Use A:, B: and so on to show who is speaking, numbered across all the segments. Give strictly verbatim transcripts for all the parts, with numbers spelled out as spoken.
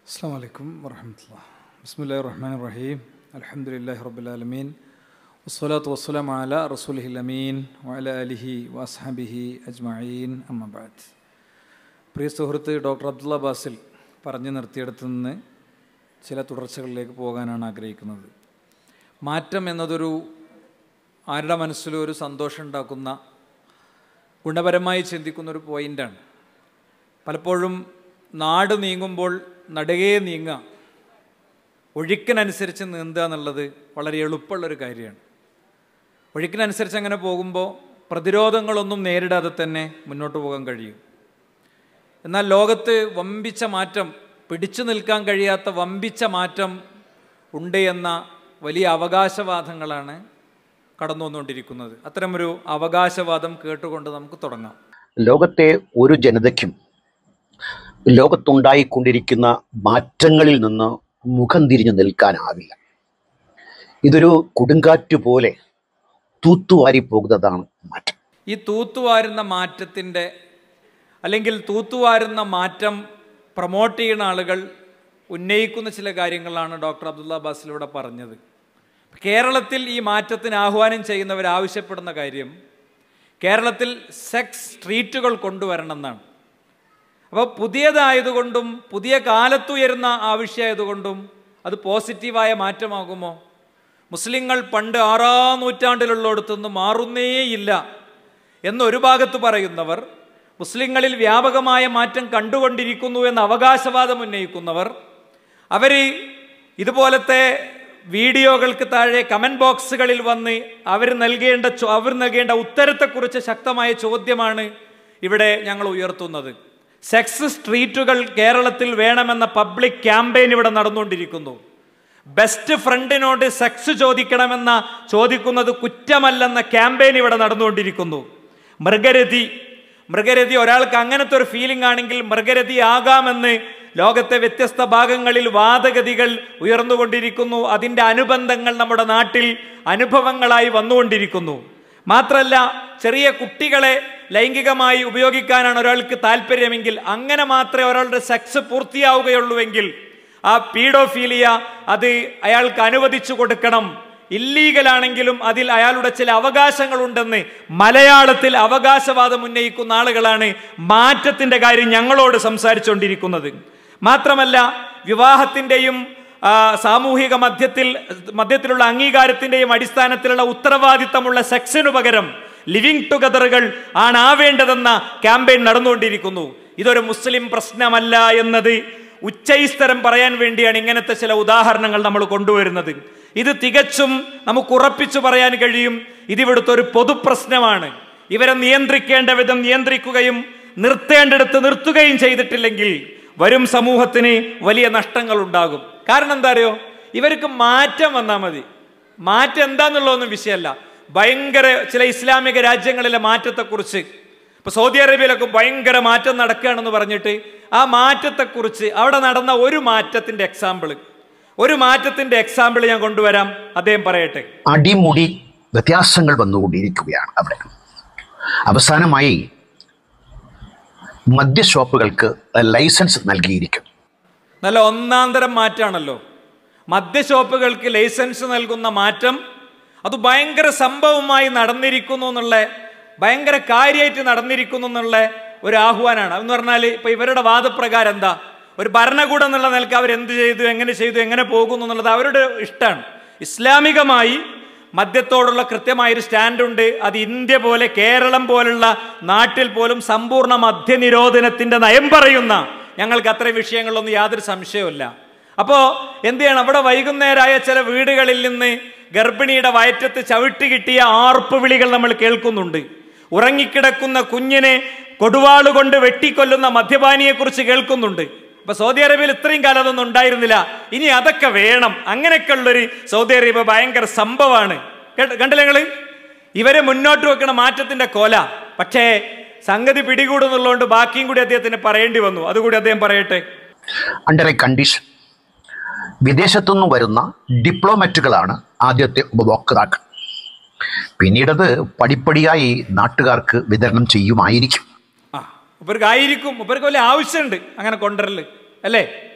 A: അസ്സലാമു അലൈക്കും വറഹ്മത്തുള്ളാഹി. ബിസ്മില്ലാഹിർ റഹ്മാനിർ റഹീം. അൽഹംദുലില്ലാഹി റബ്ബിൽ ആലമീൻ. വസ്സലാത്തു വസ്സലാമു അലാ റസൂലിഹിൽ അമീൻ വഅലാ ആലിഹി വഅസ്ഹബിഹി അജ്മഈൻ. അമ്മാ ബഅദ്. പ്രിയ സുഹൃത്ത് ഡോക്ടർ അബ്ദുള്ള ബാസിൽ പറഞ്ഞു നിർത്തിയെടുത്തു നിന്ന് ചില തുടർച്ചകളിലേക്ക് പോകാനാണ് ആഗ്രഹിക്കുന്നത്. മാറ്റം എന്നതൊരു ആരുടെ മനസ്സിലും ഒരു സന്തോഷം ഉണ്ടാക്കുന്ന, ഗുണപരമായി ചിന്തിക്കുന്നൊരു പോയിൻ്റാണ്. പലപ്പോഴും നാട് നീങ്ങുമ്പോൾ നടുകേ നീങ്ങുക, ഒഴുക്കിനനുസരിച്ച് നീന്തുക എന്നുള്ളത് വളരെ എളുപ്പമുള്ളൊരു കാര്യമാണ്. ഒഴുക്കിനനുസരിച്ച് അങ്ങനെ പോകുമ്പോൾ പ്രതിരോധങ്ങളൊന്നും നേരിടാതെ തന്നെ മുന്നോട്ട് പോകാൻ കഴിയും. എന്നാൽ ലോകത്ത് വമ്പിച്ച മാറ്റം, പിടിച്ചു നിൽക്കാൻ കഴിയാത്ത വമ്പിച്ച മാറ്റം ഉണ്ട് എന്ന വലിയ അവകാശവാദങ്ങളാണ് കടന്നു വന്നുകൊണ്ടിരിക്കുന്നത്. അത്തരമൊരു അവകാശവാദം കേട്ടുകൊണ്ട് നമുക്ക് തുടങ്ങാം.
B: ലോകത്തെ ഒരു ജനതയ്ക്കും ലോകത്തുണ്ടായിക്കൊണ്ടിരിക്കുന്ന മാറ്റങ്ങളിൽ നിന്ന് മുഖം തിരിഞ്ഞു നിൽക്കാനാവില്ല. ഇതൊരു കൊടുങ്കാറ്റ് പോലെ തൂത്തുവാരി പോകുന്നതാണ് മാറ്റം.
A: ഈ തൂത്തുവാരുന്ന മാറ്റത്തിൻ്റെ അല്ലെങ്കിൽ തൂത്തുവാരുന്ന മാറ്റം പ്രൊമോട്ട് ചെയ്യുന്ന ആളുകൾ ഉന്നയിക്കുന്ന ചില കാര്യങ്ങളാണ് ഡോക്ടർ അബ്ദുള്ള ബാസിലൂടെ പറഞ്ഞത്. കേരളത്തിൽ ഈ മാറ്റത്തിന് ആഹ്വാനം ചെയ്യുന്നവർ ആവശ്യപ്പെടുന്ന കാര്യം കേരളത്തിൽ സെക്സ് സ്ട്രീറ്റുകൾ കൊണ്ടുവരണം എന്നാണ്. അപ്പോൾ പുതിയതായതുകൊണ്ടും പുതിയ കാലത്തുയരുന്ന ആവശ്യമായതുകൊണ്ടും അത് പോസിറ്റീവായ മാറ്റമാകുമോ? മുസ്ലിങ്ങൾ പണ്ട് ആറാം നൂറ്റാണ്ടിലുള്ളിടത്തുനിന്ന് മാറുന്നേയില്ല എന്നൊരു ഭാഗത്ത് പറയുന്നവർ, മുസ്ലിങ്ങളിൽ വ്യാപകമായ മാറ്റം കണ്ടുകൊണ്ടിരിക്കുന്നു എന്ന അവകാശവാദം ഉന്നയിക്കുന്നവർ, അവർ ഇതുപോലത്തെ വീഡിയോകൾക്ക് താഴെ കമൻറ്റ് ബോക്സുകളിൽ വന്ന് അവർ നൽകേണ്ട അവർ നൽകേണ്ട ഉത്തരത്തെക്കുറിച്ച് ശക്തമായ ചോദ്യമാണ് ഇവിടെ ഞങ്ങൾ ഉയർത്തുന്നത്. സെക്സ് സ്ട്രീറ്റുകൾ കേരളത്തിൽ വേണമെന്ന പബ്ലിക് ക്യാമ്പയിൻ ഇവിടെ നടന്നുകൊണ്ടിരിക്കുന്നു. ബെസ്റ്റ് ഫ്രണ്ടിനോട് സെക്സ് ചോദിക്കണമെന്ന ചോദിക്കുന്നത് കുറ്റമല്ലെന്ന ക്യാമ്പയിൻ ഇവിടെ നടന്നുകൊണ്ടിരിക്കുന്നു. മൃഗരതി മൃഗരതി ഒരാൾക്ക് അങ്ങനത്തെ ഒരു ഫീലിംഗ് ആണെങ്കിൽ മൃഗരതി ആകാമെന്ന് ലോകത്തെ വ്യത്യസ്ത ഭാഗങ്ങളിൽ വാദഗതികൾ ഉയർന്നുകൊണ്ടിരിക്കുന്നു. അതിൻ്റെ അനുബന്ധങ്ങൾ നമ്മുടെ നാട്ടിൽ അനുഭവങ്ങളായി വന്നുകൊണ്ടിരിക്കുന്നു. മാത്രമല്ല, ചെറിയ കുട്ടികളെ ലൈംഗികമായി ഉപയോഗിക്കാനാണ് ഒരാൾക്ക് താല്പര്യമെങ്കിൽ അങ്ങനെ മാത്രമേ ഒരാളുടെ സെക്സ് പൂർത്തിയാവുകയുള്ളൂവെങ്കിൽ ആ പീഡോഫീലിയ അത് അയാൾക്ക് അനുവദിച്ചു കൊടുക്കണം. ഇല്ലീഗലാണെങ്കിലും അതിൽ അയാളുടെ ചില അവകാശങ്ങളുണ്ടെന്ന് മലയാളത്തിൽ അവകാശവാദം ഉന്നയിക്കുന്ന ആളുകളാണ് മാറ്റത്തിൻ്റെ കാര്യം ഞങ്ങളോട് സംസാരിച്ചുകൊണ്ടിരിക്കുന്നത്. മാത്രമല്ല, വിവാഹത്തിൻ്റെയും സാമൂഹിക മധ്യത്തിൽ മധ്യത്തിലുള്ള അംഗീകാരത്തിൻ്റെയും അടിസ്ഥാനത്തിലുള്ള ഉത്തരവാദിത്തമുള്ള സെക്സിനു പകരം ലിവിങ് ടുഗദറുകൾ ആണ് ആവേണ്ടതെന്ന ക്യാമ്പയിൻ നടന്നുകൊണ്ടിരിക്കുന്നു. ഇതൊരു മുസ്ലിം പ്രശ്നമല്ല എന്നത് ഉച്ചൈസ്തരം പറയാൻ വേണ്ടിയാണ് ഇങ്ങനത്തെ ചില ഉദാഹരണങ്ങൾ നമ്മൾ കൊണ്ടുവരുന്നത്. ഇത് തികച്ചും നമുക്ക് ഉറപ്പിച്ചു പറയാൻ കഴിയും, ഇതിവിടുത്തെ ഒരു പൊതുപ്രശ്നമാണ്. ഇവരെ നിയന്ത്രിക്കേണ്ട വിധം നിയന്ത്രിക്കുകയും നിർത്തേണ്ടിടത്ത് നിർത്തുകയും ചെയ്തിട്ടില്ലെങ്കിൽ വരും സമൂഹത്തിന് വലിയ നഷ്ടങ്ങൾ ഉണ്ടാകും. കാരണം എന്താ അറിയോ, ഇവർക്ക് മാറ്റം വന്നാൽ മതി. മാറ്റം എന്താന്നുള്ളതൊന്നും വിഷയമല്ല. ഭയങ്കര ചില ഇസ്ലാമിക രാജ്യങ്ങളിലെ മാറ്റത്തെക്കുറിച്ച്, ഇപ്പോൾ സൗദി അറേബ്യയിലൊക്കെ ഭയങ്കര മാറ്റം നടക്കുകയാണെന്ന് പറഞ്ഞിട്ട് ആ മാറ്റത്തെക്കുറിച്ച് അവിടെ നടന്ന ഒരു മാറ്റത്തിൻ്റെ എക്സാമ്പിൾ ഒരു മാറ്റത്തിൻ്റെ എക്സാമ്പിൾ ഞാൻ കൊണ്ടുവരാം. അദ്ദേഹം പറയട്ടെ.
B: അടിമുടി വ്യത്യാസങ്ങൾ വന്നുകൊണ്ടിരിക്കുകയാണ് അവിടെ. അവസാനമായി മദ്യഷോപ്പുകൾക്ക് ലൈസൻസ് നൽകിയിരിക്കുന്നു.
A: നല്ല ഒന്നാം തരം മാറ്റമാണല്ലോ. മദ്യഷോപ്പുകൾക്ക് ലൈസൻസ് നൽകുന്ന മാറ്റം അത് ഭയങ്കര സംഭവമായി നടന്നിരിക്കുന്നു എന്നുള്ള, ഭയങ്കര കാര്യമായിട്ട് നടന്നിരിക്കുന്നു എന്നുള്ള ഒരു ആഹ്വാനമാണ്. അതെന്ന് പറഞ്ഞാൽ ഇപ്പം ഇവരുടെ വാദപ്രകാരം എന്താ, ഒരു ഭരണകൂടം എന്നുള്ള നിലക്ക് അവരെന്ത് ചെയ്തു, എങ്ങനെ ചെയ്തു, എങ്ങനെ പോകുന്നു എന്നുള്ളത് അവരുടെ ഇഷ്ടമാണ്. ഇസ്ലാമികമായി മദ്യത്തോടുള്ള കൃത്യമായൊരു സ്റ്റാൻഡുണ്ട്. അത് ഇന്ത്യ പോലെ കേരളം പോലുള്ള നാട്ടിൽ പോലും സമ്പൂർണ്ണ മദ്യനിരോധനത്തിൻ്റെ നയം പറയുന്ന ഞങ്ങൾക്ക് അത്ര വിഷയങ്ങളൊന്നും യാതൊരു സംശയവുമില്ല. അപ്പോൾ എന്ത് ചെയ്യണം, അവിടെ വൈകുന്നേരമായ ചില വീടുകളിൽ നിന്ന് ഗർഭിണിയുടെ വയറ്റത്ത് ചവിട്ടി കിട്ടിയ ആർപ്പ് വിളികൾ നമ്മൾ കേൾക്കുന്നുണ്ട്. ഉറങ്ങിക്കിടക്കുന്ന കുഞ്ഞിനെ കൊടുവാളുകൊണ്ട് വെട്ടിക്കൊല്ലുന്ന മദ്യപാനിയെക്കുറിച്ച് കേൾക്കുന്നുണ്ട്. അപ്പൊ സൗദി അറേബ്യയിൽ ഇത്രയും കാലം അതൊന്നും ഉണ്ടായിരുന്നില്ല. ഇനി അതൊക്കെ വേണം. അങ്ങനെയൊക്കെയുള്ളൊരു സൗദി അറേബ്യ ഭയങ്കര സംഭവമാണ്. കണ്ടില്ല നിങ്ങള്, ഇവരെ മുന്നോട്ട് വെക്കണ മാറ്റത്തിന്റെ കോല. പക്ഷേ സംഗതി പിടികൂടുന്നുള്ളതുകൊണ്ട് ബാക്കിയും കൂടി അദ്ദേഹത്തിന് പറയേണ്ടി വന്നു. അതുകൂടി അദ്ദേഹം പറയട്ടെ.
B: അണ്ടർ എ കണ്ടീഷൻ, വിദേശത്തുനിന്ന് വരുന്ന ഡിപ്ലോമാറ്റുകളാണ് ആദ്യത്തെ ഉപഭോക്താക്കൾ. പിന്നീടത് പടിപ്പടിയായി നാട്ടുകാർക്ക് വിതരണം ചെയ്യുമായിരിക്കും.
A: ആ, ഇവർക്ക് ആയിരിക്കും, ഇവർക്ക് വലിയ ആവശ്യമുണ്ട് അങ്ങനെ കൊണ്ടുവരല്, അല്ലേ?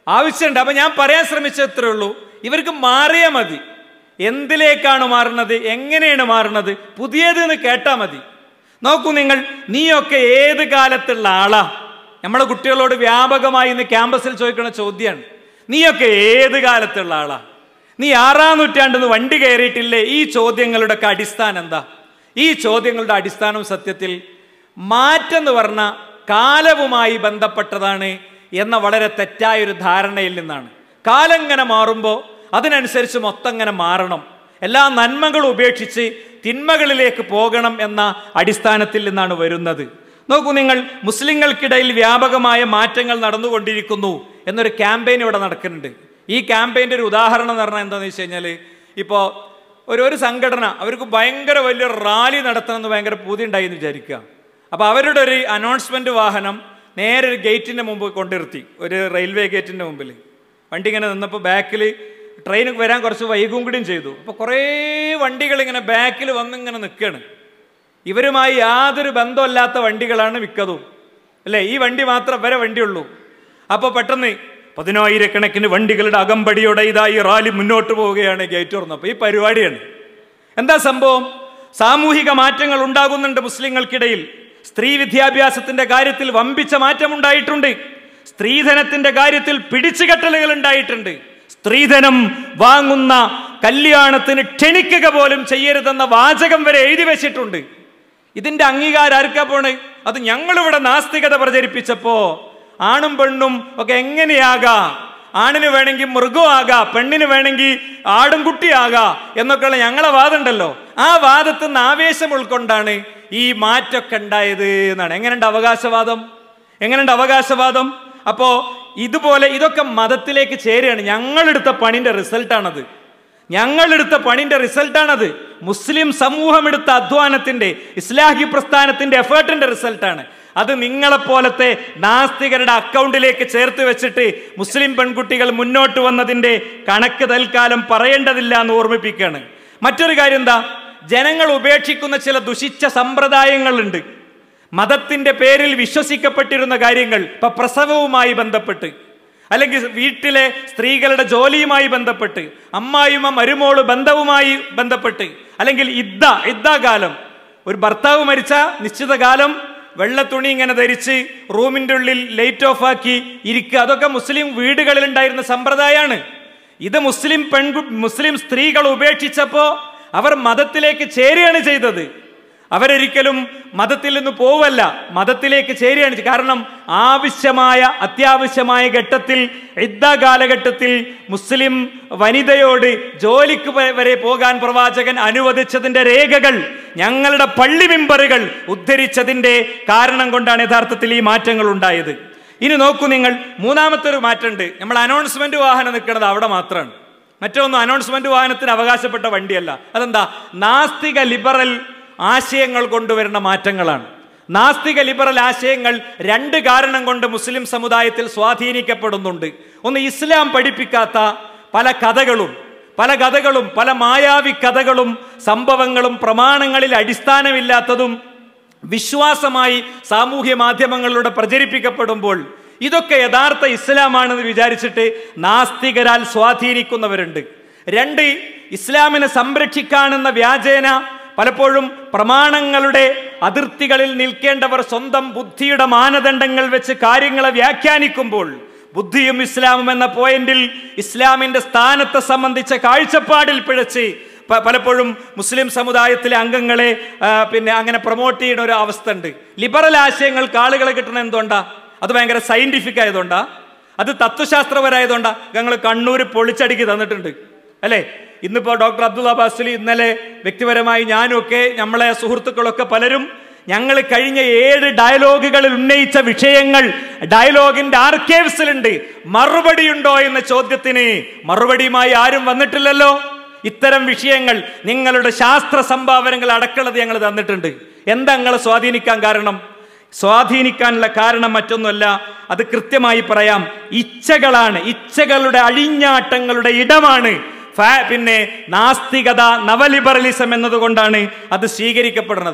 A: ആവശ്യമുണ്ട്. അപ്പം ഞാൻ പറയാൻ ശ്രമിച്ചത്രേ ഉള്ളൂ, ഇവർക്ക് മാറിയാൽ മതി. എന്തിലേക്കാണ് മാറുന്നത്, എങ്ങനെയാണ് മാറുന്നത്, പുതിയത് എന്ന് കേട്ടാൽ മതി. നോക്കൂ നിങ്ങൾ, നീയൊക്കെ ഏത് കാലത്തുള്ള ആളാ? നമ്മളെ കുട്ടികളോട് വ്യാപകമായി ഇന്ന് ക്യാമ്പസിൽ ചോദിക്കുന്ന ചോദ്യമാണ്, നീയൊക്കെ ഏത് കാലത്തുള്ള ആളാ? നീ ആറാം നൂറ്റാണ്ടെന്ന് വണ്ടി കയറിയിട്ടില്ലേ? ഈ ചോദ്യങ്ങളുടെ ഒക്കെ അടിസ്ഥാനം എന്താ? ഈ ചോദ്യങ്ങളുടെ അടിസ്ഥാനം സത്യത്തിൽ മാറ്റം എന്ന് പറഞ്ഞ കാലവുമായി ബന്ധപ്പെട്ടതാണ് എന്ന വളരെ തെറ്റായൊരു ധാരണയിൽ നിന്നാണ്. കാലം ഇങ്ങനെ മാറുമ്പോൾ അതിനനുസരിച്ച് മൊത്തം ഇങ്ങനെ മാറണം, എല്ലാ നന്മകളും ഉപേക്ഷിച്ച് തിന്മകളിലേക്ക് പോകണം എന്ന അടിസ്ഥാനത്തിൽ നിന്നാണ് വരുന്നത്. നോക്കൂ നിങ്ങൾ, മുസ്ലിങ്ങൾക്കിടയിൽ വ്യാപകമായ മാറ്റങ്ങൾ നടന്നുകൊണ്ടിരിക്കുന്നു എന്നൊരു ക്യാമ്പയിൻ ഇവിടെ നടക്കുന്നുണ്ട്. ഈ ക്യാമ്പയിൻ്റെ ഒരു ഉദാഹരണം എന്ന് പറഞ്ഞാൽ എന്താണെന്ന് വെച്ച് കഴിഞ്ഞാൽ, ഇപ്പോൾ ഒരു ഒരു സംഘടന അവർക്ക് ഭയങ്കര വലിയൊരു റാലി നടത്തണമെന്ന് ഭയങ്കര പൂതി ഉണ്ടായി എന്ന് വിചാരിക്കുക. അപ്പോൾ അവരുടെ ഒരു അനൗൺസ്മെൻറ്റ് വാഹനം നേരെ ഒരു ഗേറ്റിൻ്റെ മുമ്പ് കൊണ്ടിരുത്തി, ഒരു റെയിൽവേ ഗേറ്റിൻ്റെ മുമ്പിൽ. വണ്ടി ഇങ്ങനെ നിന്നപ്പോൾ ബാക്കിൽ ട്രെയിൻ വരാൻ കുറച്ച് വൈകും കൂടിയും ചെയ്തു. അപ്പോൾ കുറേ വണ്ടികൾ ഇങ്ങനെ ബാക്കിൽ വന്നിങ്ങനെ നിൽക്കുകയാണ്. ഇവരുമായി യാതൊരു ബന്ധമില്ലാത്ത വണ്ടികളാണ് മിക്കതും, അല്ലേ? ഈ വണ്ടി മാത്രം വരെ വണ്ടിയുള്ളൂ. അപ്പോൾ പെട്ടെന്ന് പതിനായിരക്കണക്കിന് വണ്ടികളുടെ അകമ്പടിയോടെ ഇതാ ഈ റാലി മുന്നോട്ട് പോവുകയാണ്. ഗേറ്റ് തുറന്നപ്പോൾ ഈ പരിപാടിയാണ്. എന്താ സംഭവം? സാമൂഹിക മാറ്റങ്ങൾ ഉണ്ടാകുന്നുണ്ട് മുസ്ലിങ്ങൾക്കിടയിൽ. സ്ത്രീ വിദ്യാഭ്യാസത്തിന്റെ കാര്യത്തിൽ വമ്പിച്ച മാറ്റമുണ്ടായിട്ടുണ്ട്. സ്ത്രീധനത്തിന്റെ കാര്യത്തിൽ പിടിച്ചുകെട്ടലുകൾ ഉണ്ടായിട്ടുണ്ട്. സ്ത്രീധനം വാങ്ങുന്ന കല്യാണത്തിന് ക്ഷണിക്കുക പോലും ചെയ്യരുതെന്ന വാചകം വരെ എഴുതി വെച്ചിട്ടുണ്ട്. ഇതിന്റെ അംഗീകാരം ആർക്കാ പോണ്? അത് ഞങ്ങളിവിടെ നാസ്തികത പ്രചരിപ്പിച്ചപ്പോ ആണും പെണ്ണും ഒക്കെ എങ്ങനെയാകാ, ആണിന് വേണമെങ്കിൽ മൃഗമാകാ, പെണ്ണിന് വേണമെങ്കിൽ ആടും കുട്ടിയാകാ എന്നൊക്കെയുള്ള ഞങ്ങളെ വാദം ഉണ്ടല്ലോ. ആ വാദത്തിൽ നിന്ന് ആവേശം ഉൾക്കൊണ്ടാണ് ഈ മാറ്റമൊക്കെ ഉണ്ടായത് എന്നാണ്. എങ്ങനെയുണ്ട് അവകാശവാദം? എങ്ങനെയുണ്ട് അവകാശവാദം? അപ്പോ ഇതുപോലെ ഇതൊക്കെ മതത്തിലേക്ക് ചേരുകയാണ്. ഞങ്ങളെടുത്ത പണിന്റെ റിസൾട്ടാണത്. ഞങ്ങളെടുത്ത പണിന്റെ റിസൾട്ടാണത്. മുസ്ലിം സമൂഹം എടുത്ത അധ്വാനത്തിന്റെ, ഇസ്ലാഹി പ്രസ്ഥാനത്തിന്റെ എഫേർട്ടിന്റെ റിസൾട്ടാണ് അത്. നിങ്ങളെപ്പോലത്തെ നാസ്തികരുടെ അക്കൗണ്ടിലേക്ക് ചേർത്ത് വെച്ചിട്ട് മുസ്ലിം പെൺകുട്ടികൾ മുന്നോട്ട് വന്നതിന്റെ കണക്ക് തൽക്കാലം പറയേണ്ടതില്ല എന്ന് ഓർമ്മിപ്പിക്കുകയാണ്. മറ്റൊരു കാര്യം എന്താ? ജനങ്ങൾ ഉപേക്ഷിക്കുന്ന ചില ദുഷിച്ച സമ്പ്രദായങ്ങളുണ്ട്. മതത്തിന്റെ പേരിൽ വിശ്വസിക്കപ്പെട്ടിരുന്ന കാര്യങ്ങൾ, ഇപ്പൊ പ്രസവവുമായി ബന്ധപ്പെട്ട്, അല്ലെങ്കിൽ വീട്ടിലെ സ്ത്രീകളുടെ ജോലിയുമായി ബന്ധപ്പെട്ട്, അമ്മായിമ്മ മരുമോള് ബന്ധവുമായി ബന്ധപ്പെട്ട്, അല്ലെങ്കിൽ ഇദ്ദ ഇദ്ദാകാലം, ഒരു ഭർത്താവ് മരിച്ച നിശ്ചിത കാലം വെള്ള തുണി ഇങ്ങനെ ധരിച്ച് റൂമിൻ്റെ ഉള്ളിൽ ലൈറ്റ് ഓഫ് ആക്കി ഇരിക്കുക, അതൊക്കെ മുസ്ലിം വീടുകളിൽ ഉണ്ടായിരുന്ന സമ്പ്രദായമാണ്. ഇത് മുസ്ലിം പെൺകു മുസ്ലിം സ്ത്രീകൾ ഉപേക്ഷിച്ചപ്പോൾ അവർ മതത്തിലേക്ക് ചേരുകയാണ് ചെയ്തത്. അവരൊരിക്കലും മതത്തിൽ നിന്ന് പോവല്ല, മതത്തിലേക്ക് ചേരുകയാണ്. കാരണം ആവശ്യമായ അത്യാവശ്യമായ ഘട്ടത്തിൽ, ഇദ്ദ കാലഘട്ടത്തിൽ മുസ്ലിം വനിതയോട് ജോലിക്ക് വരെ പോകാൻ പ്രവാചകൻ അനുവദിച്ചതിന്റെ രേഖകൾ ഞങ്ങളുടെ പള്ളി മിമ്പറുകൾ ഉദ്ധരിച്ചതിന്റെ കാരണം കൊണ്ടാണ് യഥാർത്ഥത്തിൽ ഈ മാറ്റങ്ങൾ ഉണ്ടായത്. ഇനി നോക്കൂ നിങ്ങൾ, മൂന്നാമത്തെ ഒരു മാറ്റമുണ്ട്. നമ്മൾ അനൗൺസ്മെന്റ് വാഹനം നിൽക്കുന്നത് അവിടെ മാത്രമാണ്. മറ്റൊന്നും അനൗൺസ്മെന്റ് വാഹനത്തിന് അവകാശപ്പെട്ട വണ്ടിയല്ല. അതെന്താ? നാസ്തിക ലിബറൽ ആശയങ്ങൾ കൊണ്ടുവരുന്ന മാറ്റങ്ങളാണ്. നാസ്തിക ലിബറൽ ആശയങ്ങൾ രണ്ട് കാരണം കൊണ്ട് മുസ്ലിം സമുദായത്തിൽ സ്വാധീനിക്കപ്പെടുന്നുണ്ട്. ഒന്ന്, ഇസ്ലാം പഠിപ്പിക്കാത്ത പല കഥകളും പല കഥകളും പല മായാവി കഥകളും സംഭവങ്ങളും പ്രമാണങ്ങളിൽ അടിസ്ഥാനമില്ലാത്തതും വിശ്വാസമായി സാമൂഹ്യ മാധ്യമങ്ങളിലൂടെ പ്രചരിപ്പിക്കപ്പെടുമ്പോൾ ഇതൊക്കെ യഥാർത്ഥ ഇസ്ലാമാണെന്ന് വിചാരിച്ചിട്ട് നാസ്തികരാൽ സ്വാധീനിക്കുന്നവരുണ്ട്. രണ്ട്, ഇസ്ലാമിനെ സംരക്ഷിക്കാനെന്ന വ്യാജേന പലപ്പോഴും പ്രമാണങ്ങളുടെ അതിർത്തികളിൽ നിൽക്കേണ്ടവർ സ്വന്തം ബുദ്ധിയുടെ മാനദണ്ഡങ്ങൾ വെച്ച് കാര്യങ്ങളെ വ്യാഖ്യാനിക്കുമ്പോൾ ബുദ്ധിയും ഇസ്ലാമും എന്ന പോയിന്റിൽ ഇസ്ലാമിന്റെ സ്ഥാനത്തെ സംബന്ധിച്ച കാഴ്ചപ്പാടിൽ പിഴച്ച് പലപ്പോഴും മുസ്ലിം സമുദായത്തിലെ അംഗങ്ങളെ പിന്നെ അങ്ങനെ പ്രൊമോട്ട് ചെയ്യുന്ന ഒരു അവസ്ഥ ഉണ്ട്. ലിബറൽ ആശയങ്ങൾക്ക് ആളുകളെ കിട്ടണ എന്തുകൊണ്ടാ? അത് ഭയങ്കര സയന്റിഫിക് ആയതുകൊണ്ടാ? അത് തത്വശാസ്ത്രപരമായതുകൊണ്ടാ? ഞങ്ങൾ കണ്ണൂർ പൊളിച്ചടുക്കി തന്നിട്ടുണ്ട്, അല്ലേ? ഇന്നിപ്പോൾ ഡോക്ടർ അബ്ദുള്ള ബാസിലി, ഇന്നലെ വ്യക്തിപരമായി ഞാനും ഒക്കെ നമ്മളെ സുഹൃത്തുക്കളൊക്കെ പലരും ഞങ്ങൾ കഴിഞ്ഞ ഏഴ് ഡയലോഗുകളിൽ ഉന്നയിച്ച വിഷയങ്ങൾ ഡയലോഗിന്റെ ആർക്കൈവ്സിലുണ്ട്. മറുപടിയുണ്ടോ എന്ന ചോദ്യത്തിന് മറുപടിയുമായി ആരും വന്നിട്ടില്ലല്ലോ. ഇത്തരം വിഷയങ്ങൾ നിങ്ങളുടെ ശാസ്ത്ര സംഭാവനകൾ അടക്കളത് ഞങ്ങൾ തന്നിട്ടുണ്ട്. എന്താ നിങ്ങളെ സ്വാധീനിക്കാൻ കാരണം? സ്വാധീനിക്കാനുള്ള കാരണം മറ്റൊന്നുമല്ല, അത് കൃത്യമായി പറയാം, ഇച്ഛകളാണ്. ഇച്ഛകളുടെ അഴിഞ്ഞാട്ടങ്ങളുടെ ഇടമാണ് പിന്നെ നാസ്തികത, നവലിബറലിസം എന്നതുകൊണ്ടാണ് അത് സ്വീകരിക്കപ്പെടുന്നത്.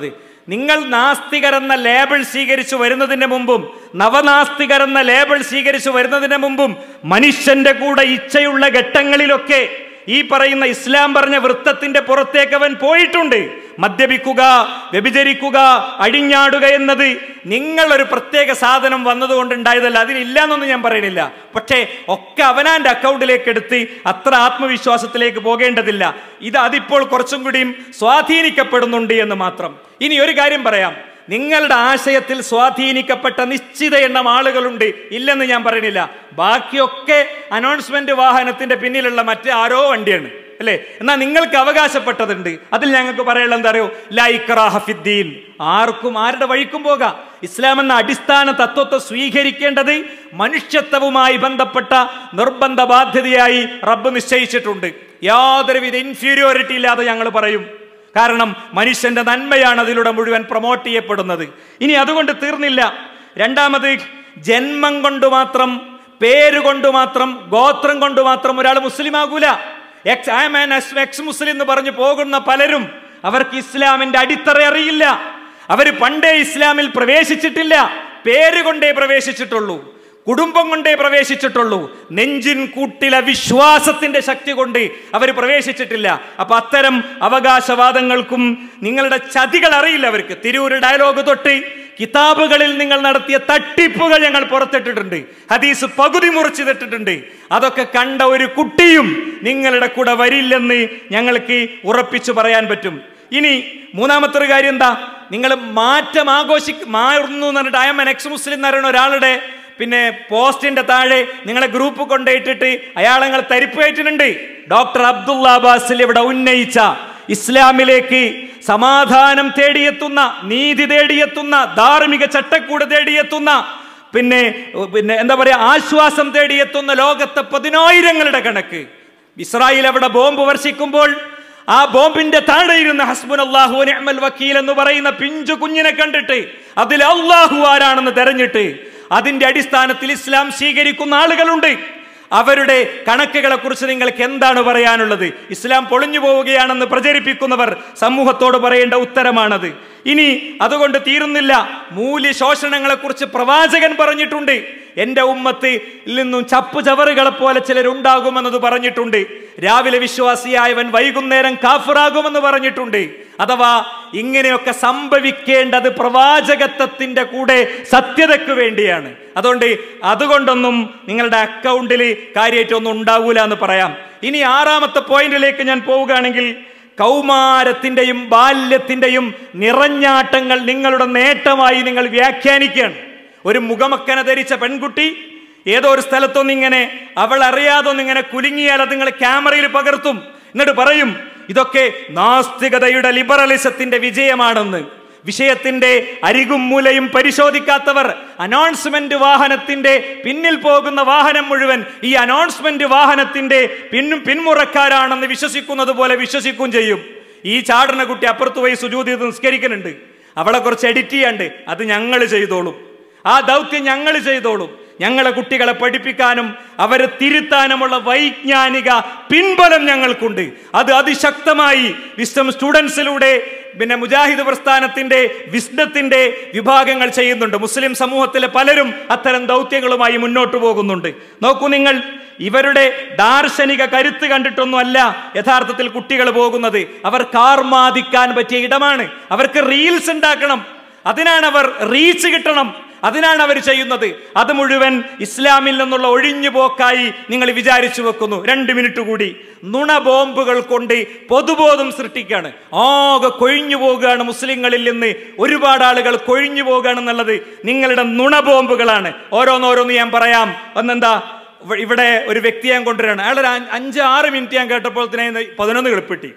A: നിങ്ങൾ നാസ്തികരെന്ന ലേബിൾ സ്വീകരിച്ചു വരുന്നതിന് മുമ്പും നവനാസ്തികരെന്ന ലേബിൾ സ്വീകരിച്ചു വരുന്നതിന് മുമ്പും മനുഷ്യന്റെ കൂടെ ഇച്ഛയുള്ള ഘട്ടങ്ങളിലൊക്കെ ഈ പറയുന്ന ഇസ്ലാം പറഞ്ഞ വൃത്തത്തിന്റെ പുറത്തേക്ക് അവൻ പോയിട്ടുണ്ട്. മദ്യപിക്കുക, വ്യഭിചരിക്കുക, അഴിഞ്ഞാടുക എന്നത് നിങ്ങളൊരു പ്രത്യേക സാധനം വന്നതുകൊണ്ടുണ്ടായതല്ല. അതിനില്ല എന്നൊന്നും ഞാൻ പറയണില്ല. പക്ഷേ ഒക്കെ അവനാന്റെ അക്കൗണ്ടിലേക്ക് എടുത്ത് അത്ര ആത്മവിശ്വാസത്തിലേക്ക് പോകേണ്ടതില്ല. ഇത് അതിപ്പോൾ കുറച്ചും കൂടിയും സ്വാധീനിക്കപ്പെടുന്നുണ്ട് എന്ന് മാത്രം. ഇനി ഒരു കാര്യം പറയാം, നിങ്ങളുടെ ആശയത്തിൽ സ്വാധീനിക്കപ്പെട്ട നിശ്ചിത എണ്ണം ആളുകളുണ്ട്, ഇല്ലെന്ന് ഞാൻ പറയണില്ല. ബാക്കിയൊക്കെ അനൗൺസ്മെന്റ് വാഹനത്തിന്റെ പിന്നിലുള്ള മറ്റേ ആരോ വണ്ടിയാണ്, അല്ലേ? എന്നാൽ നിങ്ങൾക്ക് അവകാശപ്പെട്ടതുണ്ട്. അതിൽ ഞങ്ങൾക്ക് പറയാനുള്ള എന്താ അറിയോ? ലാ ഇക്റാഹ ഫിദ്ദീൻ. ആർക്കും ആരുടെ വഴിക്കും പോകാം. ഇസ്ലാം എന്ന അടിസ്ഥാന തത്വത്തെ സ്വീകരിക്കേണ്ടത് മനുഷ്യത്വവുമായി ബന്ധപ്പെട്ട നിർബന്ധ ബാധ്യതയായി റബ്ബ് നിശ്ചയിച്ചിട്ടുണ്ട്. യാതൊരുവിധ ഇൻഫീരിയോറിറ്റി ഇല്ലാതെ ഞങ്ങൾ പറയും. കാരണം മനുഷ്യന്റെ നന്മയാണ് അതിലൂടെ മുഴുവൻ പ്രൊമോട്ട് ചെയ്യപ്പെടുന്നത്. ഇനി അതുകൊണ്ട് തീർന്നില്ല. രണ്ടാമത്, ജന്മം കൊണ്ട് മാത്രം, പേരുകൊണ്ട് മാത്രം, ഗോത്രം കൊണ്ട് മാത്രം ഒരാൾ മുസ്ലിം ആകൂല. Ex I am an ex Muslim എന്ന് പറഞ്ഞു പോകുന്ന പലരും അവർക്ക് ഇസ്ലാമിന്റെ അടിത്തറ അറിയില്ല. അവർ പണ്ടേ ഇസ്ലാമിൽ പ്രവേശിച്ചിട്ടില്ല. പേര് കൊണ്ടേ പ്രവേശിച്ചിട്ടുള്ളൂ, കുടുംബം കൊണ്ടേ പ്രവേശിച്ചിട്ടുള്ളൂ. നെഞ്ചിൻ കൂട്ടിലെ വിശ്വാസത്തിന്റെ ശക്തി കൊണ്ട് അവർ പ്രവേശിച്ചിട്ടില്ല. അപ്പൊ അത്തരം അവകാശവാദങ്ങൾക്കും നിങ്ങളുടെ ചതികൾ അറിയില്ല അവർക്ക്. തിരൂര് ഡയലോഗ് തൊട്ട് കിതാബുകളിൽ നിങ്ങൾ നടത്തിയ തട്ടിപ്പുകൾ ഞങ്ങൾ പുറത്തിട്ടിട്ടുണ്ട്. ഹദീസ് പകുതി മുറിച്ചിട്ടിട്ടുണ്ട്. അതൊക്കെ കണ്ട ഒരു കുട്ടിയും നിങ്ങളുടെ കൂടെ വരില്ലെന്ന് ഞങ്ങൾക്ക് ഉറപ്പിച്ചു പറയാൻ പറ്റും. ഇനി മൂന്നാമത്തെ ഒരു കാര്യം എന്താ, നിങ്ങൾ മാറ്റം ആഘോഷി മാറുന്നു എന്ന് പറഞ്ഞിട്ട് I am an ex Muslim എന്ന് പറയുന്ന ഒരാളുടെ പിന്നെ പോസ്റ്റിന്റെ താഴെ നിങ്ങളെ ഗ്രൂപ്പ് കൊണ്ടുപോയിട്ടിട്ട് അയാളെ നിങ്ങൾ തരിപ്പേറ്റിട്ടുണ്ട്. ഡോക്ടർ അബ്ദുള്ള ബാസിൽ ഇവിടെ ഉന്നയിച്ച ഇസ്ലാമിലേക്ക് സമാധാനം തേടിയെത്തുന്ന, നീതി തേടിയെത്തുന്ന, ധാർമ്മിക ചട്ടക്കൂട് തേടിയെത്തുന്ന, പിന്നെ പിന്നെ എന്താ പറയാ ആശ്വാസം തേടിയെത്തുന്ന ലോകത്തെ പതിനായിരങ്ങളുടെ കണക്ക്. ഇസ്രായേൽ അവിടെ ബോംബ് വർഷിക്കുമ്പോൾ ആ ബോംബിന്റെ താഴെ ഇരുന്ന ഹസ്ബുനല്ലാഹു വ നിഅ്മൽ വക്കീൽ എന്ന് പറയുന്ന പിഞ്ചു കുഞ്ഞിനെ കണ്ടിട്ട് അതിൽ അല്ലാഹു ആരാണെന്ന് തെരഞ്ഞിട്ട് അതിന്റെ അടിസ്ഥാനത്തിൽ ഇസ്ലാം സ്വീകരിക്കുന്ന ആളുകളുണ്ട്. അവരുടെ കണക്കുകളെ കുറിച്ച് നിങ്ങൾക്ക് എന്താണ് പറയാനുള്ളത്? ഇസ്ലാം പൊളിഞ്ഞു പോവുകയാണെന്ന് പ്രചരിപ്പിക്കുന്നവർ സമൂഹത്തോട് പറയേണ്ട ഉത്തരമാണത്. ഇനി അതുകൊണ്ട് തീരുന്നില്ല. മൂല്യ ശോഷണങ്ങളെ കുറിച്ച് പ്രവാചകൻ പറഞ്ഞിട്ടുണ്ട്. എന്റെ ഉമ്മത്തിൽ നിന്നും ചപ്പു ചവറുകളെ പോലെ ചിലരുണ്ടാകുമെന്നത് പറഞ്ഞിട്ടുണ്ട്. രാവിലെ വിശ്വാസിയായവൻ വൈകുന്നേരം കാഫിറാകുമെന്ന് പറഞ്ഞിട്ടുണ്ട്. അഥവാ ഇങ്ങനെയൊക്കെ സംഭവിക്കേണ്ടത് പ്രവാചകത്വത്തിന്റെ കൂടെ സത്യതയ്ക്ക് വേണ്ടിയാണ്. അതുകൊണ്ട് അതുകൊണ്ടൊന്നും നിങ്ങളുടെ അക്കൗണ്ടിൽ കാര്യമായിട്ടൊന്നും ഉണ്ടാവൂല എന്ന് പറയാം. ഇനി ആറാമത്തെ പോയിന്റിലേക്ക് ഞാൻ പോവുകയാണെങ്കിൽ, കൗമാരത്തിന്റെയും ബാല്യത്തിന്റെയും നിറഞ്ഞാട്ടങ്ങൾ നിങ്ങളുടെ നേട്ടമായി നിങ്ങൾ വ്യാഖ്യാനിക്കുകയാണ്. ഒരു മുഖമക്കന ധരിച്ച പെൺകുട്ടി ഏതോ ഒരു സ്ഥലത്തൊന്നിങ്ങനെ അവൾ അറിയാതൊന്നിങ്ങനെ കുലുങ്ങിയാൽ അത് നിങ്ങൾ ക്യാമറയിൽ പകർത്തും. എന്നിട്ട് പറയും ഇതൊക്കെ നാസ്തികതയുടെ ലിബറലിസത്തിന്റെ വിജയമാണെന്ന്. വിഷയത്തിന്റെ അരികും മൂലയും പരിശോധിക്കാത്തവർ അനൗൺസ്മെന്റ് വാഹനത്തിന്റെ പിന്നിൽ പോകുന്ന വാഹനം മുഴുവൻ ഈ അനൗൺസ്മെന്റ് വാഹനത്തിന്റെ പിന്നും പിന്മുറക്കാരാണെന്ന് വിശ്വസിക്കുന്നത് പോലെ വിശ്വസിക്കുകയും ചെയ്യും. ഈ ചാടന കുട്ടി അപ്പുറത്ത് പോയി സുജൂദ് ചെയ്ത് നിസ്കരിക്കുന്നുണ്ട്, അവളെ കുറച്ച് എഡിറ്റ് ചെയ്യാണ്ട്, അത് ഞങ്ങൾ ചെയ്തോളും, ആ ദൗത്യം ഞങ്ങൾ ചെയ്തോളും. ഞങ്ങളെ കുട്ടികളെ പഠിപ്പിക്കാനും അവരെ തിരുത്താനുമുള്ള വൈജ്ഞാനിക പിൻബലം ഞങ്ങൾക്കുണ്ട്. അത് അതിശക്തമായി വിസ്ഡം സ്റ്റുഡൻസിലൂടെ പിന്നെ മുജാഹിദ് പ്രസ്ഥാനത്തിന്റെ വിസ്ഡത്തിന്റെ വിഭാഗങ്ങൾ ചെയ്യുന്നുണ്ട്. മുസ്ലിം സമൂഹത്തിലെ പലരും അത്തരം ദൗത്യങ്ങളുമായി മുന്നോട്ട് പോകുന്നുണ്ട്. നോക്കൂ നിങ്ങൾ, ഇവരുടെ ദാർശനിക കരുത്ത് കണ്ടിട്ടൊന്നും അല്ല യഥാർത്ഥത്തിൽ കുട്ടികൾ പോകുന്നത്. അവർ കാർമാദിക്കാൻ പറ്റിയ ഇടമാണ്. അവർക്ക് റീൽസ് ഉണ്ടാക്കണം, അതിനാണ് അവർ റീച്ച് കിട്ടണം, അതിനാണ് അവർ ചെയ്യുന്നത്. അത് മുഴുവൻ ഇസ്ലാമിൽ നിന്നുള്ള ഒഴിഞ്ഞു പോക്കായി നിങ്ങൾ വിചാരിച്ചു വെക്കുന്നു. രണ്ട് മിനിറ്റ് കൂടി. നുണ ബോംബുകൾ കൊണ്ട് പൊതുബോധം സൃഷ്ടിക്കുകയാണ്. ആകെ കൊഴിഞ്ഞു പോകുകയാണ് മുസ്ലിങ്ങളിൽ നിന്ന്, ഒരുപാട് ആളുകൾ കൊഴിഞ്ഞു പോകുകയാണെന്നുള്ളത് നിങ്ങളുടെ നുണ ബോംബുകളാണ്. ഓരോന്നോരോന്ന് ഞാൻ പറയാം. ഒന്നെന്താ, ഇവിടെ ഒരു വ്യക്തി ഞാൻ കൊണ്ടുവരികയാണ്. അയാളൊരു അഞ്ച് ആറ് മിനിറ്റ് ഞാൻ കേട്ടപ്പോൾ തന്നെ പതിനൊന്ന് കിളിപ്പിട്ടി.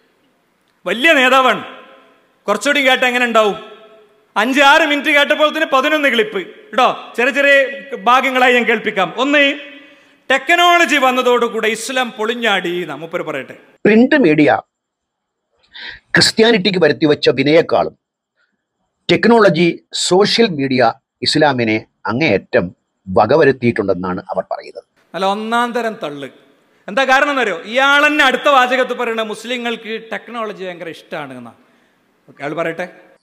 A: വലിയ നേതാവാണ്, കുറച്ചുകൂടി കേട്ട എങ്ങനെ ഉണ്ടാവും? അഞ്ച് ആറ് മിനിറ്റ് കേട്ടപ്പോൾ തന്നെ പതിനൊന്ന് ക്ലിപ്പ് കേട്ടോ. ചെറിയ ചെറിയ ഭാഗങ്ങളായി ഞാൻ കേൾപ്പിക്കാം. ഒന്ന്, ടെക്നോളജി വന്നതോടുകൂടെ ഇസ്ലാം പൊളിഞ്ഞാടി നമ്മൂപ്പർ പറയട്ടെ.
B: പ്രിന്റ് മീഡിയ ക്രിസ്ത്യാനിറ്റിക്ക് വരുത്തി വെച്ച വിനയേക്കാളും ടെക്നോളജി സോഷ്യൽ മീഡിയ ഇസ്ലാമിനെ അങ്ങേയറ്റം വകവരുത്തിയിട്ടുണ്ടെന്നാണ് അവർ പറയുന്നത്.
A: അല്ല, ഒന്നാം തരം തള്ളു. എന്താ കാരണം എന്നറിയോ? ഇയാൾ തന്നെ അടുത്ത വാചകത്ത് പറയണ മുസ്ലിങ്ങൾക്ക് ടെക്നോളജി ഭയങ്കര ഇഷ്ടമാണ് എന്നാ. അയാൾ പറയട്ടെ.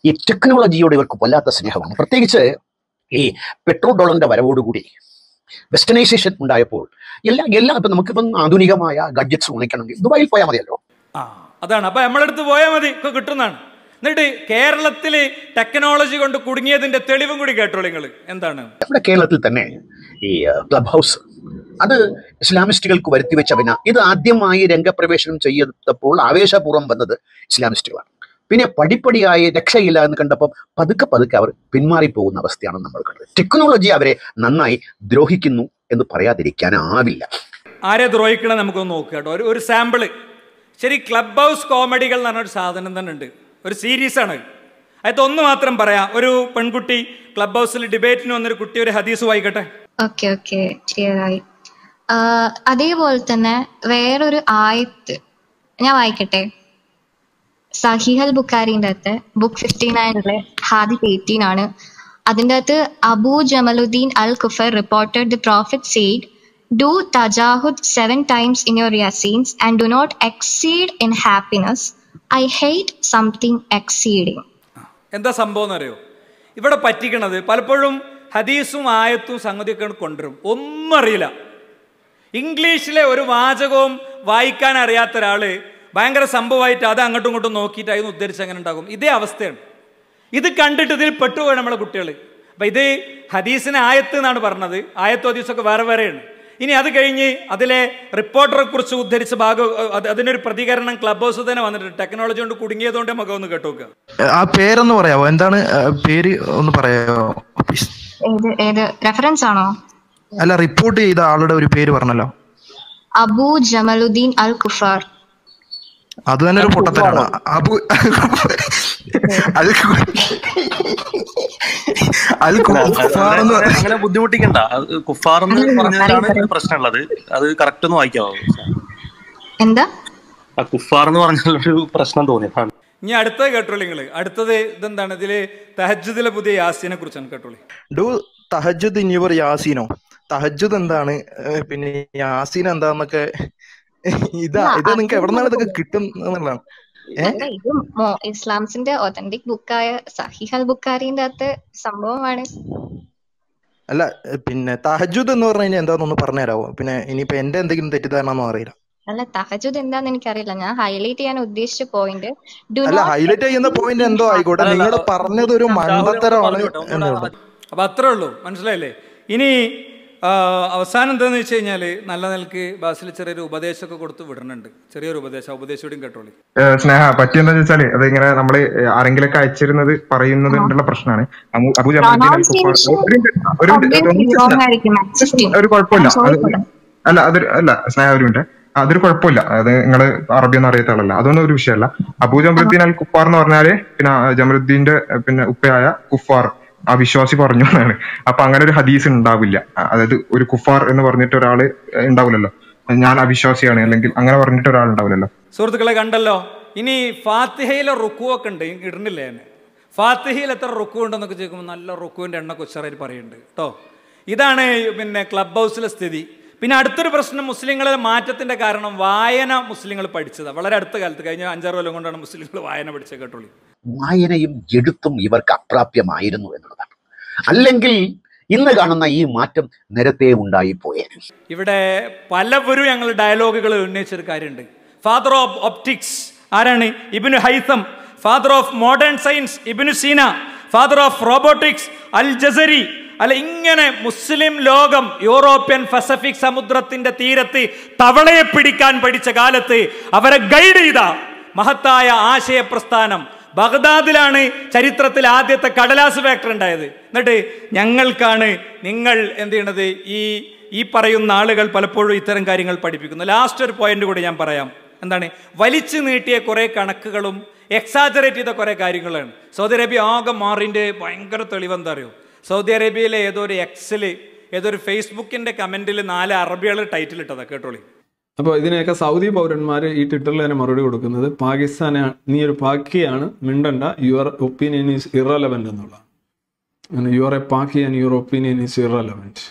B: ഈ ടെക്നോളജിയോട് ഇവർക്ക് വല്ലാത്ത സ്നേഹമാണ്. പ്രത്യേകിച്ച് ഈ പെട്രോൾ ഡോളറിന്റെ വരവോടുകൂടി വെസ്റ്റേണൈസേഷൻ ഉണ്ടായപ്പോൾ എല്ലാ എല്ലാ ഇപ്പം നമുക്കിപ്പം ആധുനികമായ ഗഡ്ജറ്റ്സ് ഉണക്കണമെങ്കിൽ ദുബായിൽ പോയാൽ മതിയല്ലോ.
A: ആ അതാണ്. അപ്പം നമ്മളടുത്ത് പോയാൽ മതി, ഒക്കെ കിട്ടുന്നതാണ്. എന്നിട്ട് കേരളത്തിൽ ടെക്നോളജി കൊണ്ട് കുടുങ്ങിയതിന്റെ തെളിവും കൂടി കേട്ടോളൂ നിങ്ങൾ. എന്താണ്
B: നമ്മുടെ കേരളത്തിൽ തന്നെ ഈ ക്ലബ് ഹൗസ് അത് ഇസ്ലാമിസ്റ്റുകൾക്ക് വരുത്തിവെച്ച വിന. ഇത് ആദ്യമായി രംഗപ്രവേശനം ചെയ്തപ്പോൾ ആവേശപൂർവ്വം വന്നത് ഇസ്ലാമിസ്റ്റുകളാണ്. പിന്നെ പടിപ്പടിയായി രക്ഷയില്ല എന്ന് കണ്ടപ്പോൾ പതുക്കെ പതുക്കെ അവർ പിന്മാറിപ്പോകുന്ന അവസ്ഥയാണ് നമ്മൾ കണ്ടത്. ടെക്നോളജി അവരെ നന്നായി ദ്രോഹിക്കുന്നു എന്ന് പറയാതിരിക്കാനാവില്ല.
A: ആരെ ദ്രോഹിക്കണം നമുക്കൊന്ന് നോക്കുക കേട്ടോ. ഒരു ഒരു സാമ്പിള്. ശരി, ക്ലബ് ഹൗസ് കോമഡികൾ എന്ന് പറഞ്ഞൊരു സാധനം തന്നെ ഉണ്ട്, ഒരു സീരീസാണ്. അതിൽ ഒന്ന് മാത്രം പറയാം. ഒരു പെൺകുട്ടി ക്ലബ് ഹൗസിൽ ഡിബേറ്റിന് വന്നൊരു കുട്ടി ഒരു ഹദീസ് വായിക്കട്ടെ.
C: ഓക്കെ ഓക്കെ ക്ലിയർ ആയി. അതേപോലെ തന്നെ വേറൊരു ആയത്ത് ഞാൻ വായിക്കട്ടെ. സഹീഹൽ ബുഖാരിന്റെ അകത്ത് ബുക്ക് ഫിഫ്റ്റി നയനിലെ ഹാദിസ് എയ്റ്റീൻ ആണ്. അതിൻ്റെ അകത്ത് അബൂ ജമലുദ്ദീൻ അൽ കുഫർ reported the prophet said, do തജാഹുദ് സെവൻ ടൈംസ് ഇൻ യുവർ യാസീൻസ് and do not exceed in happiness. I hate something exceeding.
A: എന്താ സംഭവം എന്നറിയോ? ഇവിടെ പറ്റിക്കണത് പലപ്പോഴും ഹദീസും ആയത്തും സംഗതിയൊക്കെ കൊണ്ടുവരും, ഒന്നും അറിയില്ല. ഇംഗ്ലീഷിലെ ഒരു വാചകവും വായിക്കാൻ അറിയാത്ത ഒരാൾ ഭയങ്കര സംഭവമായിട്ട് അത് അങ്ങോട്ടും ഇങ്ങോട്ടും നോക്കിയിട്ട് അതിന് ഉദ്ധരിച്ച് അങ്ങനെ ഉണ്ടാകും. ഇതേ അവസ്ഥയാണ്. ഇത് കണ്ടിട്ട് ഇതിൽ പെട്ടുപോയി നമ്മളെ കുട്ടികൾ. അപ്പം ഇത് ഹദീസിനെ ആയത്ത് എന്നാണ് പറഞ്ഞത്, ആയത്തും ഹദീസൊക്കെ വേറെ വേറെയാണ്. ഇനി അത് കഴിഞ്ഞ് അതിലെ റിപ്പോർട്ടറെ കുറിച്ച് ഉദ്ധരിച്ച ഭാഗം, അതിനൊരു പ്രതികരണം ക്ലബ് ഹൗസ് തന്നെ വന്നിട്ട് ടെക്നോളജി കൊണ്ട് കുടുങ്ങിയതുകൊണ്ട് നമുക്ക് ഒന്ന് കേട്ടോക്കുക.
D: ആ പേരൊന്ന് പറയാമോ? എന്താണ് പേര് ഒന്ന് പറയാമോ?
C: റെഫറൻസ് ആണോ?
D: അല്ല, റിപ്പോർട്ട് ചെയ്ത ആളുടെ ഒരു പേര് പറഞ്ഞല്ലോ.
C: അബൂ ജമലുദ്ദീൻ അൽ കുഫർ.
D: അത് തന്നെ ഒരു പൊട്ടത്തരാണ്. അബു
E: അങ്ങനെ ബുദ്ധിമുട്ടിക്കണ്ട. കുഫാർ എന്ന് പറഞ്ഞാലാണ് പ്രശ്നമുള്ളത്. അത് കറക്റ്റ് ഒന്ന് വായിക്കാവോ?
C: എന്താ
E: കുഫാർ എന്ന് പറഞ്ഞൊരു പ്രശ്നം തോന്നിയതാണ്.
A: ഇനി അടുത്തത് കേട്ടോളൂ നിങ്ങൾ. അടുത്തത് ഇതെന്താണ്? ഇതില് തഹജ്ജുദിലെ പുതിയ യാസീനെ കുറിച്ചാണ് കേട്ടോളൂ.
D: ഡു തഹജ്ജുദ് ഇൻ യുവർ യാസീനോ? തഹജ്ജുദ് എന്താണ്, പിന്നെ യാസീൻ എന്താന്നൊക്കെ ഇതാ ഇത് നിങ്ങൾക്ക് എവിടെ നിന്നാണ് ഇതൊക്കെ കിട്ടും എന്നുള്ളതാണ്.
C: ഇത് ഇസ്ലാംസിന്റെ ഒതന്റിക് ബുക്കായ സഹീഹൽ ബുഖാരിന്റെ അകത്ത് സംഭവമാണ്.
D: അല്ല, പിന്നെ തഹജ്ജുദ് എന്ന് പറഞ്ഞു കഴിഞ്ഞാൽ എന്താണെന്നൊന്ന് പറഞ്ഞുതരാമോ? പിന്നെ ഇനിയിപ്പോ എന്റെ എന്തെങ്കിലും തെറ്റിദ്ധാരണ അറിയില്ല.
C: അല്ല, തഹജ്ജുദ് എന്താന്ന് എനിക്കറിയില്ല. ഞാൻ ഹൈലൈറ്റ് ചെയ്യാൻ ഉദ്ദേശിച്ച പോയിന്റ്
D: അല്ല, ഹൈലൈറ്റ് ചെയ്യുന്ന പോയിന്റ് എന്തോ ആയിക്കോട്ടെ, നിങ്ങൾ പറഞ്ഞത് ഒരു മണ്ടത്തരമാണ് എന്നുള്ളൂ.
A: അപ്പൊ അത്രേ ഉള്ളൂ, മനസ്സിലായില്ലേ? ഇനി അവസാനം എന്താന്ന് വെച്ച് കഴിഞ്ഞാല് നല്ല നിലക്ക് ബാസിൽ ചെറിയൊരു ഉപദേശമൊക്കെ കൊടുത്ത് വിടുന്നുണ്ട്. ചെറിയൊരു ഉപദേശം ഉപദേശം കേട്ടോളി.
F: സ്നേഹ പറ്റിയെന്താ വെച്ചാല് അത് ഇങ്ങനെ നമ്മള് ആരെങ്കിലൊക്കെ അയച്ചിരുന്നത് പറയുന്നതിനുള്ള പ്രശ്നമാണ്. അബൂ ജമലുദ്ദീൻ ഒരു കുഴപ്പമില്ല. അല്ല അതൊരു അല്ല സ്നേഹ ഒരുണ്ട് അതൊരു കുഴപ്പമില്ല. അത് നിങ്ങള് അറബിയൊന്നും അറിയാത്ത ആളല്ല, അതൊന്നും ഒരു വിഷയമല്ല. അബൂ ജമലുദ്ദീൻ അൽ കുഫാർ എന്ന് പറഞ്ഞാല് പിന്നെ ജമലുദ്ദീന്റെ പിന്നെ ഉപ്പയായ കുഫാർ ആ വിശ്വാസി പറഞ്ഞു എന്നാണ്. അപ്പൊ അങ്ങനെ ഒരു ഹദീസ് ഉണ്ടാവില്ല. അതായത് ഒരു കുഫാർ എന്ന് പറഞ്ഞിട്ട് ഒരാള് ഉണ്ടാവില്ലല്ലോ, ഞാൻ അവിശ്വാസിയാണ് അല്ലെങ്കിൽ അങ്ങനെ പറഞ്ഞിട്ട് ഒരാൾ ഉണ്ടാവില്ലല്ലോ.
A: സുഹൃത്തുക്കളെ കണ്ടല്ലോ. ഇനി ഫാത്തിഹയിലെ റുക്കു ഒക്കെ ഉണ്ട്, ഇടുന്നില്ലേ? ഫാത്തിഹയിൽ എത്ര റുക്കു ഉണ്ടെന്നൊക്കെ ചോദിക്കുമ്പോൾ നല്ല റുക്കുവിന്റെ എണ്ണ കൊച്ചറായി പറയുന്നുണ്ട് കേട്ടോ. ഇതാണ് പിന്നെ ക്ലബ് ഹൗസിലെ സ്ഥിതി. പിന്നെ അടുത്തൊരു പ്രശ്നം, മുസ്ലിങ്ങളെ മാറ്റത്തിന്റെ കാരണം വായന മുസ്ലിങ്ങൾ പഠിച്ചതാണ്. വളരെ അടുത്ത കാലത്ത്, കഴിഞ്ഞ അഞ്ചാറ് കൊല്ലം കൊണ്ടാണ് മുസ്ലിങ്ങൾ വായന പഠിച്ചത് കേട്ടോളി.
B: വായനയും എഴുത്തും ഇവർക്ക് അപ്രാപ്യമായിരുന്നു എന്നുള്ളതാണ്. അല്ലെങ്കിൽ ഇന്ന് കാണുന്ന ഈ മാറ്റം നേരത്തെ ഉണ്ടായി പോയേനെ.
A: ഇവിടെ പലവരും ഞങ്ങൾ ഡയലോഗുകൾ ഉന്നയിച്ചൊരു കാര്യമുണ്ട്. ഫാദർ ഓഫ് ഒപ്റ്റിക്സ് ആരാണ്? Ibn Haytham. Father of modern science Ibn Sina. Father of robotics Al Jazari. അല്ല, ഇങ്ങനെ മുസ്ലിം ലോകം യൂറോപ്യൻ പസഫിക് സമുദ്രത്തിന്റെ തീരത്ത് തവളയെ പിടിക്കാൻ പഠിച്ച കാലത്ത് അവരെ ഗൈഡ് ചെയ്ത മഹത്തായ ആശയ പ്രസ്ഥാനം ബഗ്ദാദിലാണ് ചരിത്രത്തിൽ ആദ്യത്തെ കടലാസ് ഫാക്ടറി ഉണ്ടായത്. എന്നിട്ട് ഞങ്ങൾക്കാണ് നിങ്ങൾ എന്ത് ചെയ്യണത്? ഈ ഈ പറയുന്ന ആളുകൾ പലപ്പോഴും ഇത്തരം കാര്യങ്ങൾ പഠിപ്പിക്കുന്നു. ലാസ്റ്റ് ഒരു പോയിന്റ് കൂടി ഞാൻ പറയാം. എന്താണ്? വലിച്ചു നീട്ടിയ കുറേ കണക്കുകളും എക്സാജറേറ്റ് ചെയ്ത കുറേ കാര്യങ്ങളാണ്. സൗദി അറേബ്യ ആകെ മാറിൻ്റെ ഭയങ്കര തെളിവെന്താ അറിയോ? സൗദി അറേബ്യയിലെ ഏതോ ഒരു എക്സിൽ ഏതോ ഒരു ഫേസ്ബുക്കിന്റെ കമന്റിൽ നാല് അറബികൾ ടൈറ്റിൽ ഇട്ടതാ കേട്ടോളി.
G: അപ്പോൾ ഇതിനെയൊക്കെ സൗദി പൗരന്മാർ ഈ ട്വിറ്ററിൽ തന്നെ മറുപടി കൊടുക്കുന്നത് പാകിസ്ഥാനെ നീ ഒരു പാക്കിയാണ്, മിണ്ടണ്ട, യുവർ ഒപ്പീനിയൻ ഈസ് ഇറലവൻ്റ് എന്നുള്ളതാണ്. You're a Paki and your opinion is irrelevant.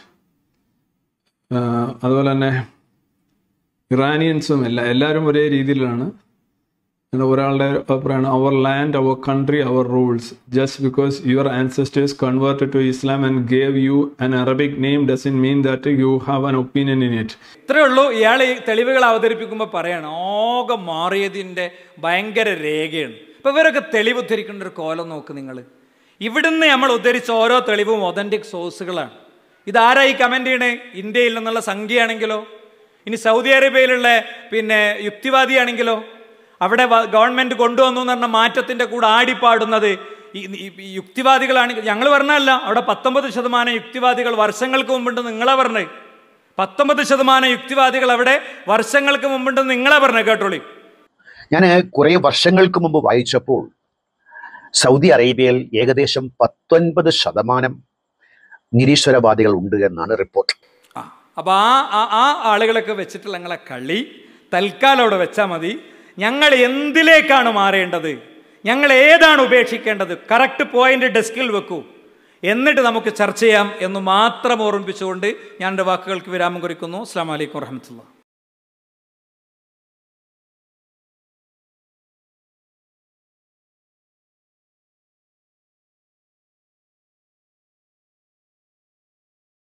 G: അതുപോലെ തന്നെ ഇറാനിയൻസും എല്ലാ എല്ലാവരും ഒരേ രീതിയിലാണ് ഒരാളുടെ പറയാണ് അവർ ലാൻഡ്, അവർ കൺട്രി, അവർ rules. Just because your ancestors converted to Islam and gave you an Arabic name doesn't mean that you have an opinion in it.
A: ഇത്രയേ ഉള്ളൂ. ഇയാൾ ഈ തെളിവുകൾ അവതരിപ്പിക്കുമ്പോൾ പറയാണ് ആകെ മാറിയതിൻ്റെ ഭയങ്കര രേഖയാണ്. ഇപ്പം ഇവരൊക്കെ തെളിവ് ഉദ്ധരിക്കേണ്ട ഒരു കോലം നോക്ക് നിങ്ങൾ. ഇവിടുന്ന് നമ്മൾ ഉദ്ധരിച്ച ഓരോ തെളിവും ഒതൻറ്റിക് സോഴ്സുകളാണ്. ഇതാരാ ഈ കമൻ്റ് ചെയ്യണേ? ഇന്ത്യയിൽ നിന്നുള്ള സംഖ്യയാണെങ്കിലോ, ഇനി സൗദി അറേബ്യയിലുള്ള പിന്നെ യുക്തിവാദിയാണെങ്കിലോ, അവിടെ ഗവൺമെൻറ് കൊണ്ടുവന്നു എന്ന് പറഞ്ഞ മാറ്റത്തിൻ്റെ കൂടെ ആടിപ്പാടുന്നത് ഈ യുക്തിവാദികളാണെങ്കിൽ ഞങ്ങൾ പറഞ്ഞല്ല. അവിടെ പത്തൊമ്പത് ശതമാനം യുക്തിവാദികൾ വർഷങ്ങൾക്ക് മുമ്പുണ്ട് നിങ്ങളെ പറഞ്ഞത്. പത്തൊമ്പത് ശതമാനം യുക്തിവാദികൾ അവിടെ വർഷങ്ങൾക്ക് മുമ്പുണ്ട് നിങ്ങളെ പറഞ്ഞത്. കേട്ടോളി.
B: ഞാൻ കുറേ വർഷങ്ങൾക്ക് മുമ്പ് വായിച്ചപ്പോൾ സൗദി അറേബ്യയിൽ ഏകദേശം പത്തൊൻപത് ശതമാനം നിരീശ്വരവാദികൾ ഉണ്ട് എന്നാണ് റിപ്പോർട്ട്.
A: ആ അപ്പോൾ ആ ആ ആളുകളൊക്കെ വെച്ചിട്ടുള്ള ഞങ്ങളെ കളി തൽക്കാലം അവിടെ വെച്ചാൽ മതി. ഞങ്ങൾ എന്തിലേക്കാണ് മാറേണ്ടത്, ഞങ്ങൾ ഏതാണ് ഉപേക്ഷിക്കേണ്ടത്, കറക്റ്റ് പോയിന്റ് ഡെസ്കിൽ വെക്കൂ, എന്നിട്ട് നമുക്ക് ചർച്ച ചെയ്യാം എന്ന് മാത്രം ഓർമ്മിപ്പിച്ചുകൊണ്ട് ഞാൻ എൻ്റെ വാക്കുകൾക്ക് വിരാമം കുറിക്കുന്നു. അസ്സലാമു അലൈക്കും വറഹ്മത്തുള്ളാഹി.